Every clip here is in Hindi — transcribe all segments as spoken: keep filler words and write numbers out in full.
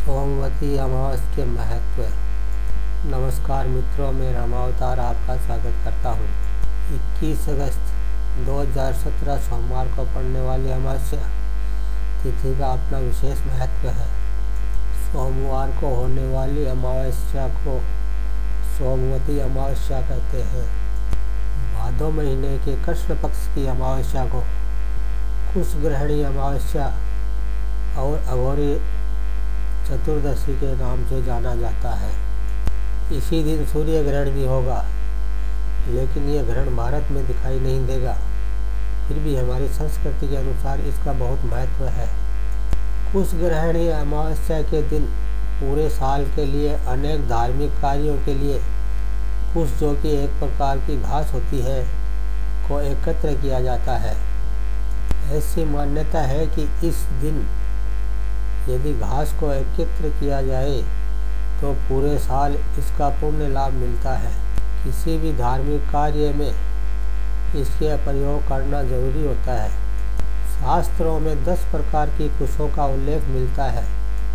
सोमवती अमावस्या के महत्व। नमस्कार मित्रों, मैं रामावतार आपका स्वागत करता हूँ। इक्कीस अगस्त दो हज़ार सत्रह सोमवार को पड़ने वाली अमावस्या तिथि का अपना विशेष महत्व है। सोमवार को होने वाली अमावस्या को सोमवती अमावस्या कहते हैं। भादो महीने के कृष्ण पक्ष की अमावस्या को कुशग्रहणी अमावस्या और अघोरी चतुर्दशी के नाम से जाना जाता है। इसी दिन सूर्य ग्रहण भी होगा, लेकिन यह ग्रहण भारत में दिखाई नहीं देगा। फिर भी हमारी संस्कृति के अनुसार इसका बहुत महत्व है। कुशग्रहणी अमावस्या के दिन पूरे साल के लिए अनेक धार्मिक कार्यों के लिए कुश, जो कि एक प्रकार की घास होती है, को एकत्र किया जाता है। ऐसी मान्यता है कि इस दिन यदि घास को एकत्र किया जाए तो पूरे साल इसका पुण्य लाभ मिलता है। किसी भी धार्मिक कार्य में इसके प्रयोग करना जरूरी होता है। शास्त्रों में दस प्रकार की कुशों का उल्लेख मिलता है।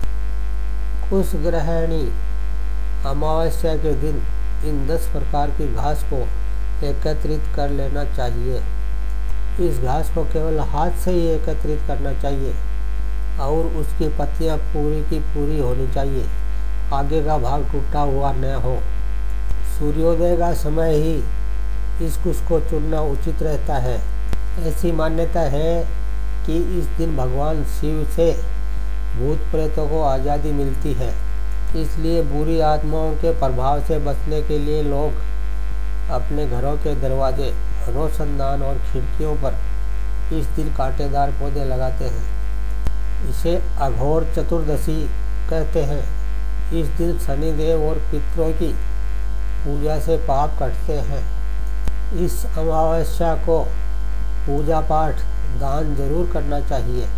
कुशग्रहणी अमावस्या के दिन इन दस प्रकार की घास को एकत्रित कर लेना चाहिए। इस घास को केवल हाथ से ही एकत्रित करना चाहिए और उसकी पत्तियां पूरी की पूरी होनी चाहिए। आगे का भाग टूटा हुआ न हो। सूर्योदय का समय ही इस कुश को चुनना उचित रहता है। ऐसी मान्यता है कि इस दिन भगवान शिव से भूत प्रेतों को आज़ादी मिलती है। इसलिए बुरी आत्माओं के प्रभाव से बचने के लिए लोग अपने घरों के दरवाजे, रोशनदान और खिड़कियों पर इस दिन कांटेदार पौधे लगाते हैं। इसे अघोर चतुर्दशी कहते हैं। इस दिन शनिदेव और पितरों की पूजा से पाप कटते हैं। इस अमावस्या को पूजा पाठ, दान जरूर करना चाहिए।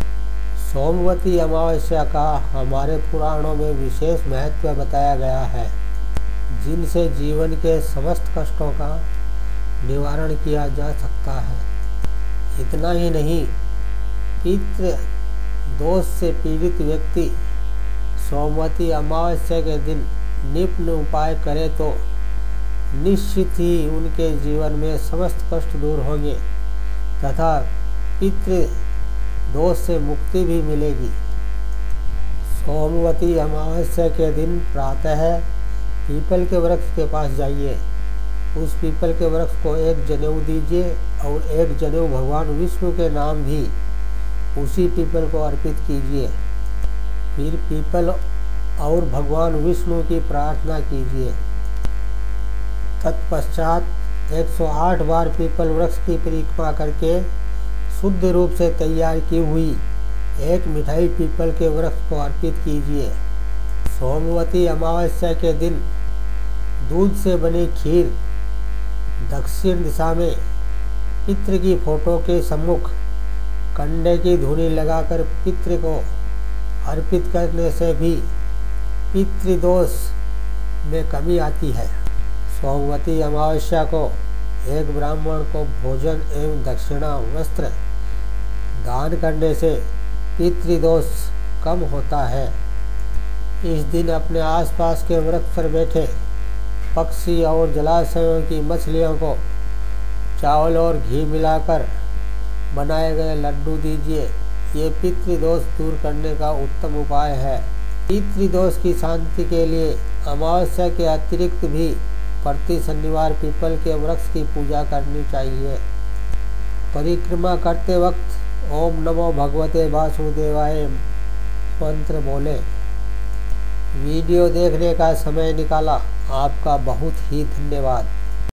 सोमवती अमावस्या का हमारे पुराणों में विशेष महत्व बताया गया है, जिनसे जीवन के समस्त कष्टों का निवारण किया जा सकता है। इतना ही नहीं, पितृ दोष से पीड़ित व्यक्ति सोमवती अमावस्या के दिन निम्न उपाय करे तो निश्चित ही उनके जीवन में समस्त कष्ट दूर होंगे तथा पितृ दोष से मुक्ति भी मिलेगी। सोमवती अमावस्या के दिन प्रातः पीपल के वृक्ष के पास जाइए। उस पीपल के वृक्ष को एक जनेऊ दीजिए और एक जनेऊ भगवान विष्णु के नाम भी उसी पीपल को अर्पित कीजिए। फिर पीपल और भगवान विष्णु की प्रार्थना कीजिए। तत्पश्चात एक सौ आठ बार पीपल वृक्ष की परिक्रमा करके शुद्ध रूप से तैयार की हुई एक मिठाई पीपल के वृक्ष को अर्पित कीजिए। सोमवती अमावस्या के दिन दूध से बनी खीर दक्षिण दिशा में पितृ की फोटो के सम्मुख कंडे की धूनी लगाकर पितृ को अर्पित करने से भी पितृदोष में कमी आती है। सोमवती अमावस्या को एक ब्राह्मण को भोजन एवं दक्षिणा वस्त्र दान करने से पितृदोष कम होता है। इस दिन अपने आसपास के वृक्ष पर बैठे पक्षी और जलाशयों की मछलियों को चावल और घी मिलाकर बनाए गए लड्डू दीजिए। ये पितृदोष दूर करने का उत्तम उपाय है। पितृदोष की शांति के लिए अमावस्या के अतिरिक्त भी प्रति शनिवार पीपल के वृक्ष की पूजा करनी चाहिए। परिक्रमा करते वक्त ओम नमो भगवते वासुदेवाय मंत्र बोले। वीडियो देखने का समय निकाला, आपका बहुत ही धन्यवाद।